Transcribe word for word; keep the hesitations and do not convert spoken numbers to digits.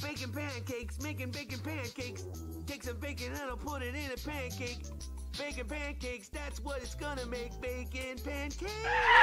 Baking pancakes, making bacon pancakes. Take some bacon and I'll put it in a pancake. Bacon pancakes, that's what it's gonna make. Bacon pancakes.